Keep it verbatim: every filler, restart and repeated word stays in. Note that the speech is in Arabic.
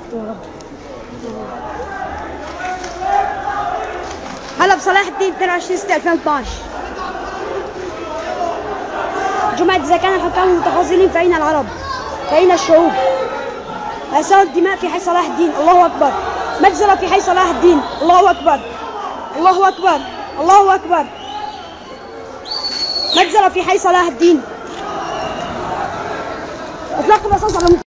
حلب صلاح الدين اثنين وعشرين ستة ألفين واثناشر. جمعة إذا كان الحكام المتخاذلين فأين العرب؟ فأين الشعوب؟ آثار الدماء في حي صلاح الدين، الله أكبر. مجزرة في حي صلاح الدين، الله أكبر. الله أكبر. الله أكبر. مجزرة في حي صلاح الدين. اطلاق الرصاص على